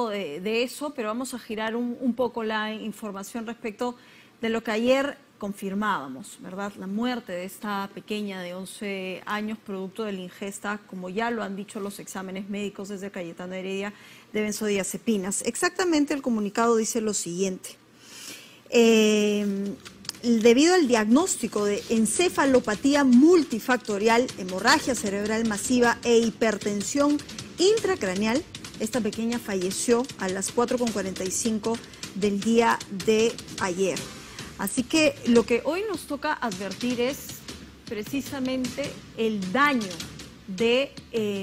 de eso, pero vamos a girar un poco la información respecto de lo que ayer confirmábamos, ¿verdad? La muerte de esta pequeña de 11 años producto de la ingesta, como ya lo han dicho los exámenes médicos desde Cayetano Heredia, de benzodiazepinas. Exactamente, el comunicado dice lo siguiente. Debido al diagnóstico de encefalopatía multifactorial, hemorragia cerebral masiva e hipertensión intracraneal, esta pequeña falleció a las 4:45 del día de ayer. Así que lo que hoy nos toca advertir es precisamente el daño de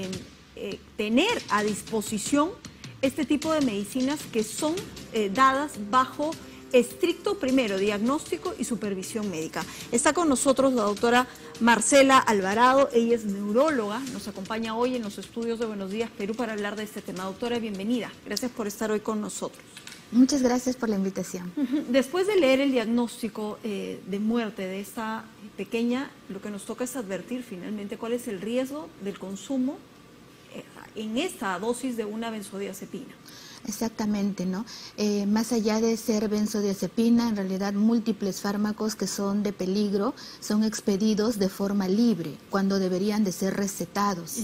tener a disposición este tipo de medicinas que son dadas bajo estricto, primero, diagnóstico y supervisión médica. Está con nosotros la doctora Marcela Alvarado, ella es neuróloga, nos acompaña hoy en los estudios de Buenos Días Perú para hablar de este tema. Doctora, bienvenida, gracias por estar hoy con nosotros. Muchas gracias por la invitación. Después de leer el diagnóstico de muerte de esta pequeña, lo que nos toca es advertir finalmente cuál es el riesgo del consumo en esta dosis de una benzodiazepina. Exactamente, ¿no? Más allá de ser benzodiazepina, en realidad múltiples fármacos que son de peligro son expedidos de forma libre cuando deberían de ser recetados.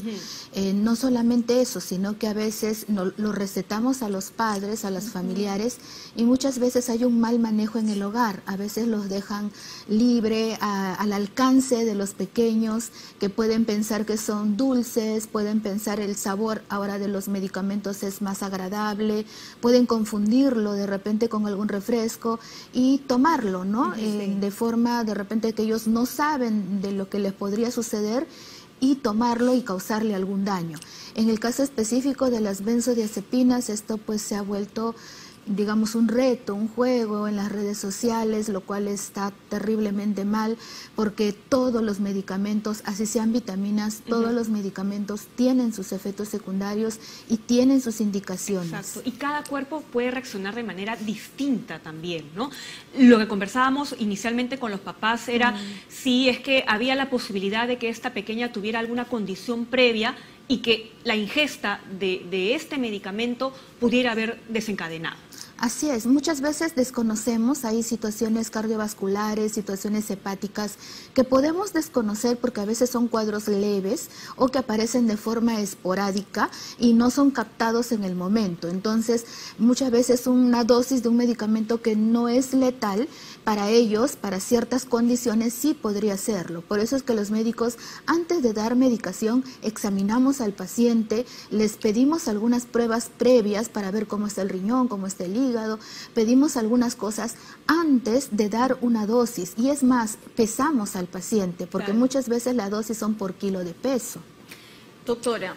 No solamente eso, sino que a veces lo recetamos a los padres, a los familiares, y muchas veces hay un mal manejo en el hogar. A veces los dejan libre al alcance de los pequeños, que pueden pensar que son dulces, pueden pensar el sabor ahora de los medicamentos es más agradable, pueden confundirlo de repente con algún refresco y tomarlo, ¿no? De forma de repente que ellos no saben de lo que les podría suceder y tomarlo y causarle algún daño. En el caso específico de las benzodiazepinas, esto pues se ha vuelto, digamos, un reto, un juego en las redes sociales, lo cual está terriblemente mal, porque todos los medicamentos, así sean vitaminas, todos los medicamentos tienen sus efectos secundarios y tienen sus indicaciones. Exacto, y cada cuerpo puede reaccionar de manera distinta también, ¿no? Lo que conversábamos inicialmente con los papás era si es que había la posibilidad de que esta pequeña tuviera alguna condición previa y que la ingesta de este medicamento pudiera haber desencadenado. Así es, muchas veces desconocemos, hay situaciones cardiovasculares, situaciones hepáticas que podemos desconocer porque a veces son cuadros leves o que aparecen de forma esporádica y no son captados en el momento. Entonces, muchas veces una dosis de un medicamento que no es letal, para ellos, para ciertas condiciones, sí podría serlo. Por eso es que los médicos, antes de dar medicación, examinamos al paciente, les pedimos algunas pruebas previas para ver cómo está el riñón, cómo está el hígado, pedimos algunas cosas antes de dar una dosis. Y es más, pesamos al paciente, porque muchas veces la dosis son por kilo de peso. Doctora,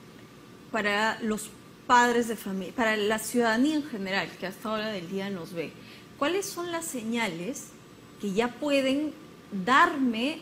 para los padres de familia, para la ciudadanía en general, que hasta ahora del día nos ve, ¿cuáles son las señales que ya pueden darme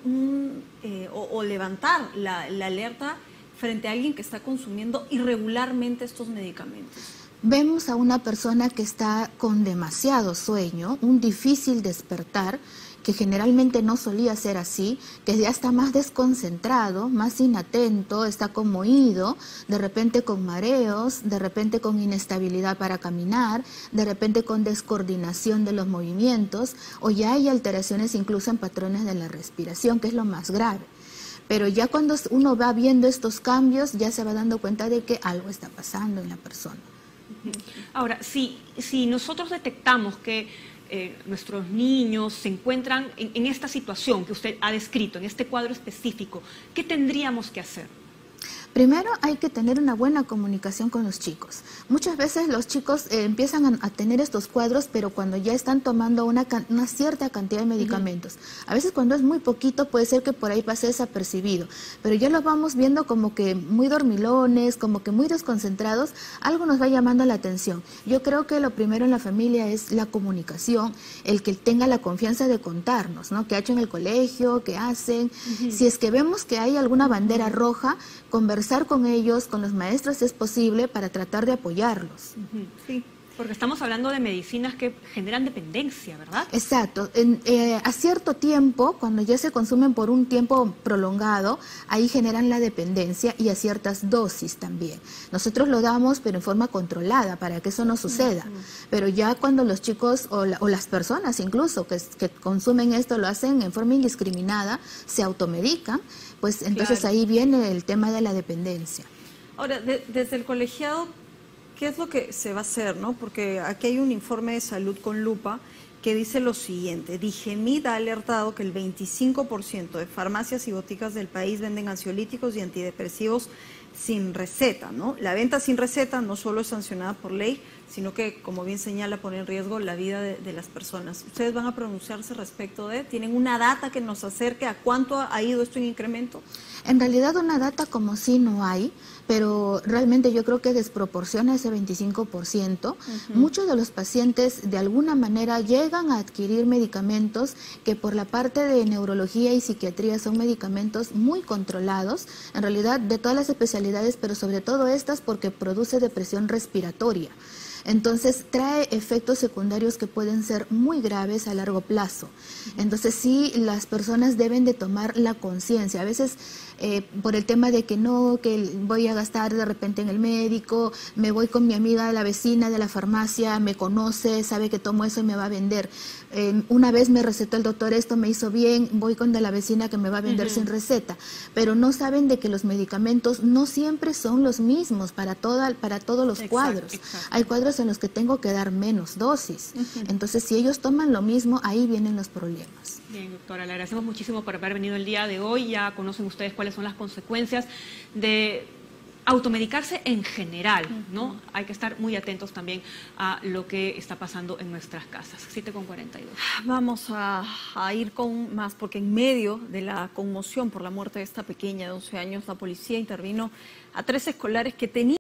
o levantar la alerta frente a alguien que está consumiendo irregularmente estos medicamentos? Vemos a una persona que está con demasiado sueño, un difícil despertar, que generalmente no solía ser así, que ya está más desconcentrado, más inatento, está conmovido, de repente con mareos, de repente con inestabilidad para caminar, de repente con descoordinación de los movimientos, o ya hay alteraciones incluso en patrones de la respiración, que es lo más grave. Pero ya cuando uno va viendo estos cambios, ya se va dando cuenta de que algo está pasando en la persona. Ahora, si nosotros detectamos que nuestros niños se encuentran en esta situación que usted ha descrito, en este cuadro específico, ¿qué tendríamos que hacer? Primero hay que tener una buena comunicación con los chicos. Muchas veces los chicos empiezan a tener estos cuadros, pero cuando ya están tomando una cierta cantidad de medicamentos. A veces cuando es muy poquito puede ser que por ahí pase desapercibido, pero ya los vamos viendo como que muy dormilones, como que muy desconcentrados, algo nos va llamando la atención. Yo creo que lo primero en la familia es la comunicación, el que tenga la confianza de contarnos, ¿no? ¿Qué ha hecho en el colegio? ¿Qué hacen? Si es que vemos que hay alguna bandera roja, conversar con ellos, con los maestros si es posible, para tratar de apoyarlos. Sí, Porque estamos hablando de medicinas que generan dependencia, ¿verdad? Exacto. A cierto tiempo, cuando ya se consumen por un tiempo prolongado, ahí generan la dependencia y a ciertas dosis también. Nosotros lo damos, pero en forma controlada, para que eso no suceda. Pero ya cuando los chicos o las personas incluso que consumen esto lo hacen en forma indiscriminada, se automedican, pues entonces Claro. ahí viene el tema de la dependencia. Ahora, desde el colegiado, ¿qué es lo que se va a hacer, no? Porque aquí hay un informe de Salud con Lupa que dice lo siguiente: Digemid ha alertado que el 25% de farmacias y boticas del país venden ansiolíticos y antidepresivos sin receta, ¿no? La venta sin receta no solo es sancionada por ley, sino que, como bien señala, pone en riesgo la vida de las personas. ¿Ustedes van a pronunciarse respecto de? ¿Tienen una data que nos acerque a cuánto ha ido esto en incremento? En realidad una data como sí no hay, pero realmente yo creo que desproporciona ese 25%. Muchos de los pacientes de alguna manera llegan a adquirir medicamentos que por la parte de neurología y psiquiatría son medicamentos muy controlados, en realidad de todas las especialidades, pero sobre todo estas porque produce depresión respiratoria. Entonces trae efectos secundarios que pueden ser muy graves a largo plazo. Entonces sí, las personas deben de tomar la conciencia. A veces por el tema de que no, que voy a gastar de repente en el médico, me voy con mi amiga, la vecina de la farmacia, me conoce, sabe que tomo eso y me va a vender. Una vez me recetó el doctor esto, me hizo bien, voy con de la vecina que me va a vender sin receta. Pero no saben de que los medicamentos no siempre son los mismos para todos los cuadros. Exacto. Hay cuadros en los que tengo que dar menos dosis. Entonces, si ellos toman lo mismo, ahí vienen los problemas. Bien, doctora, le agradecemos muchísimo por haber venido el día de hoy. Ya conocen ustedes cuáles son las consecuencias de automedicarse en general, ¿no? Hay que estar muy atentos también a lo que está pasando en nuestras casas. 7:42. Vamos a ir con más, porque en medio de la conmoción por la muerte de esta pequeña de 11 años, la policía intervino a 3 escolares que tenían